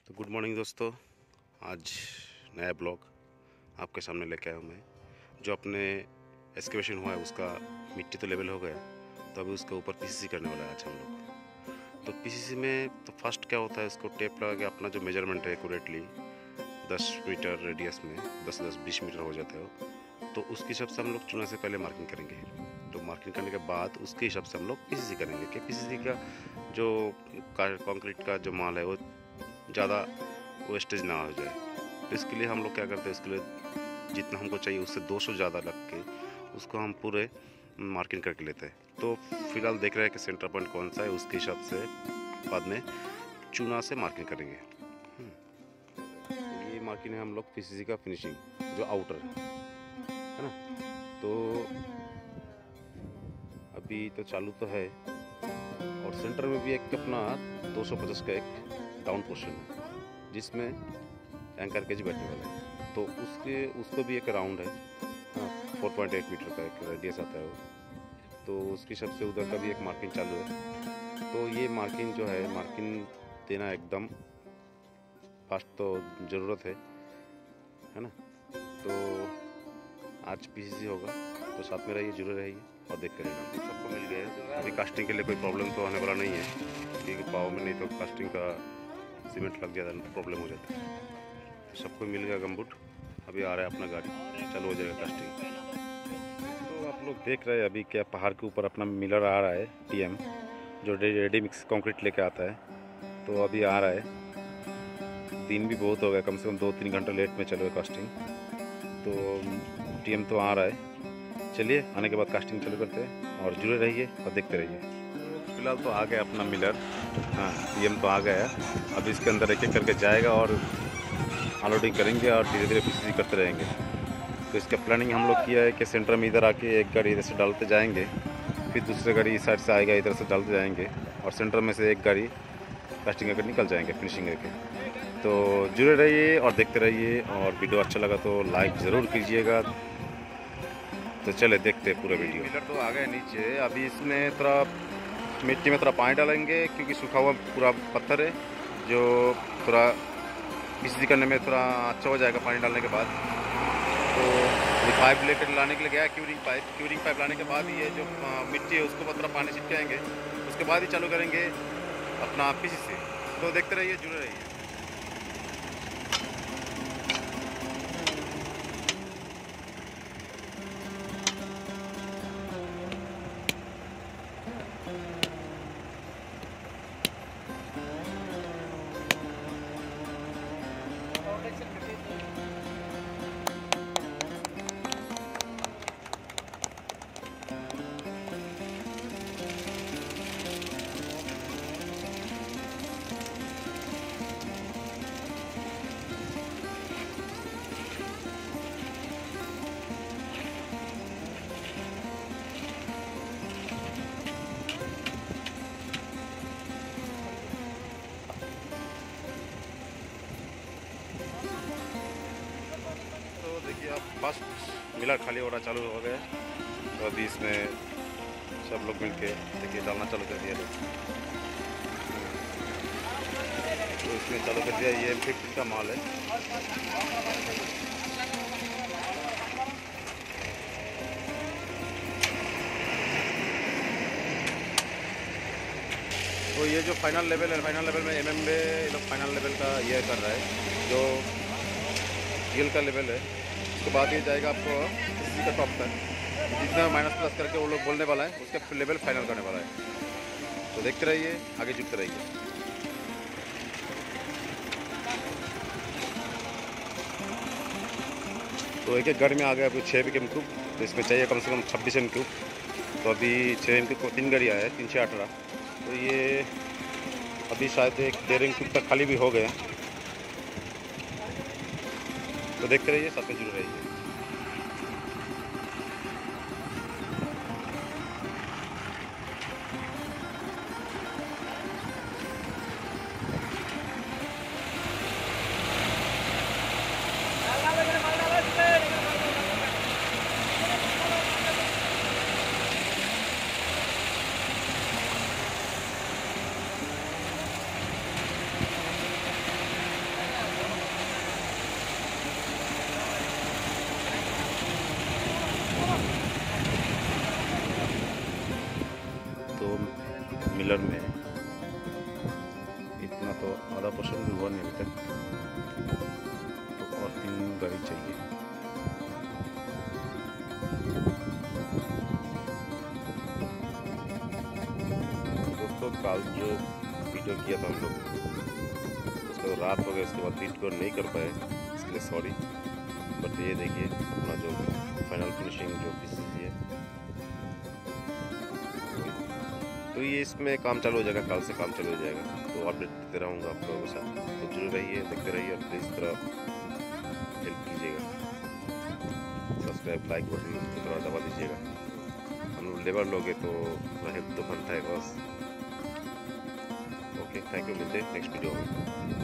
तो good morning दोस्तों। आज नया ब्लॉग आपके सामने लेके आया हूँ मैं। जो अपने एक्सकेवेशन हुआ है उसका मिट्टी तो लेवल हो गया, तो अभी उसके ऊपर पीसीसी करने वाला है आज हम लोग। तो पीसीसी में तो फर्स्ट क्या होता है, इसको टेप लगा के अपना जो मेजरमेंट है एक्यूरेटली 10 मीटर रेडियस में 10-20 मीटर हो जाता है वो, तो उसके हिसाब से हम लोग चुना से पहले मार्किंग करेंगे। तो मार्किंग करने के बाद उसके हिसाब से हम लोग पीसीसी करेंगे कि पीसीसी का जो कंक्रीट का जो माल है वो ज़्यादा वेस्टेज ना हो जाए। तो इसके लिए हम लोग क्या करते हैं, इसके लिए जितना हमको चाहिए उससे 200 ज़्यादा रख के उसको हम पूरे मार्किंग करके लेते हैं। तो फिलहाल देख रहे हैं कि सेंटर पॉइंट कौन सा है, उसके हिसाब से बाद में चूना से मार्किंग करेंगे। ये मार्किंग है हम लोग पीसीसी का फिनिशिंग जो आउटर है ना। तो अभी तो चालू तो है, और सेंटर में भी एक अपना 250 का एक डाउन पोर्शन है जिसमें एंकर केज बैठने वाला है। तो उसको भी एक राउंड है, हाँ 4.8 मीटर का एक रेडियस आता है वो। तो उसके हिसाब से उधर का भी एक मार्किंग चालू है। तो ये मार्किंग जो है, मार्किंग देना एकदम फास्ट तो ज़रूरत है ना। तो आज पीसीसी होगा, तो साथ में रहिए, जुड़े रहिए और देखते रहिए। सबको मिल गया। अभी कास्टिंग के लिए कोई प्रॉब्लम तो आने वाला नहीं है, क्योंकि पाव में नहीं तो कास्टिंग का सीमेंट लग जाता है तो प्रॉब्लम हो जाता है। तो सबको मिल गया गमबूट। अभी आ रहा है अपना गाड़ी, चालू हो जाएगा कास्टिंग। तो आप लोग देख रहे हैं अभी क्या पहाड़ के ऊपर अपना मिलर आ रहा है, टीएम जो रेडी मिक्स कंक्रीट लेके आता है। तो अभी आ रहा है। दिन भी बहुत हो गया, कम से कम 2-3 घंटे लेट में चलो कास्टिंग। तो टीएम तो आ रहा है। चलिए आने के बाद कास्टिंग चालू करते हैं और जुड़े रहिए और देखते रहिए। फिलहाल तो आ गया अपना मिलर, हाँ टीएम तो आ गया है। अब इसके अंदर एक एक करके जाएगा और अनलोडिंग करेंगे और धीरे धीरे पीसीसी करते रहेंगे। तो इसका प्लानिंग हम लोग किया है कि सेंटर में इधर आके एक गाड़ी इधर से डालते जाएंगे, फिर दूसरी गाड़ी इस साइड से आएगा, इधर से डालते जाएंगे, और सेंटर में से एक गाड़ी कास्टिंग करके निकल जाएंगे फिनिशिंग करके। तो जुड़े रहिए और देखते रहिए, और वीडियो अच्छा लगा तो लाइक ज़रूर कीजिएगा। तो चले देखते हैं पूरा वीडियो। मिलर तो आ गए नीचे। अभी इसमें थोड़ा मिट्टी में थोड़ा पानी डालेंगे, क्योंकि सूखा हुआ पूरा पत्थर है जो थोड़ा पीसीसी करने में थोड़ा अच्छा हो जाएगा पानी डालने के बाद। तो ये पाइप लेकर लाने के लिए गया, क्यूरिंग पाइप लाने के बाद ये जो मिट्टी है उसको थोड़ा पानी छिटकाएंगे, उसके बाद ही चालू करेंगे अपना पीसीसी। तो देखते रहिए, जुड़े रहिए। देखिए अब फर्स्ट मिलर खाली हो रहा चालू हो गया। तो अभी इसमें सब लोग मिलके देखिए डालना चालू कर दिया। तो इसमें चालू कर दिया। ये M50 का माल है। तो ये जो फाइनल लेवल है, फाइनल लेवल में MM में ये लोग फाइनल लेवल का ये कर रहा है, जो गिल का लेवल है। उसके बाद ये जाएगा आपको पीसीसी का टॉप तक, जितना माइनस प्लस करके वो लोग बोलने वाला है उसका लेवल फाइनल करने वाला है। तो देखते रहिए, आगे जुड़ते रहिए। तो एक एक गाड़ी में आ गया अभी 6 एम क्यूब। तो इसमें चाहिए कम से कम 26 एम क्यूब। तो अभी 6 एम क्यूब को 3 गाड़ी आया है, 3 6 18। तो ये अभी शायद 1.5 एम क्यूब तक खाली भी हो गए। तो देखते रहिए, साथ में जुड़े रहिए। तो आधा पोर्शन भी हुआ नहीं अभी तक, तो और 3 गाड़ी चाहिए। दोस्तों कल जो वीडियो किया था हम लोग, उसका रात हो गया, उसके बाद वीडियो नहीं कर पाए, इसके लिए सॉरी। बट ये देखिए अपना जो फाइनल फिनिशिंग जो पीसेस है, तो ये इसमें काम चालू हो जाएगा, कल से काम चालू हो जाएगा। तो अपडेट देते रहूँगा आप लोगों के साथ, तो जुड़े रहिए, देखते रहिए और प्लीज़ तरह हेल्प कीजिएगा, सब्सक्राइब लाइक बटन की तरह दबा दीजिएगा। हम लोग लेबर लोग हैं तो थोड़ा हेल्प तो बनता है बस। ओके, थैंक यू, मिलते हैं नेक्स्ट वीडियो में।